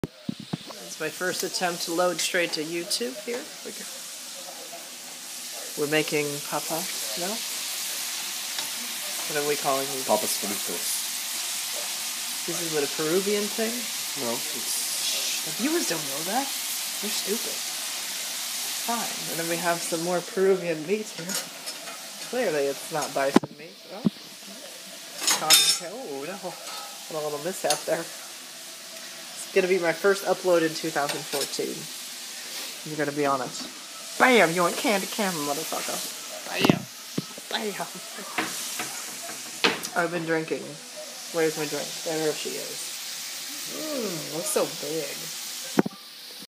It's my first attempt to load straight to YouTube. Here we go. We're making papa, no? What are we calling these? Papas fritos. This is what, a Peruvian thing? No, it's... The viewers don't know that. They're stupid. Fine. And then we have some more Peruvian meat here. Clearly it's not bison meat. Oh. Oh, no. What a little mishap there. It's going to be my first upload in 2014. You're going to be on it. Bam! You went candy camera, motherfucker. Bam! Bam! I've been drinking. Where's my drink? There she is. Looks so big.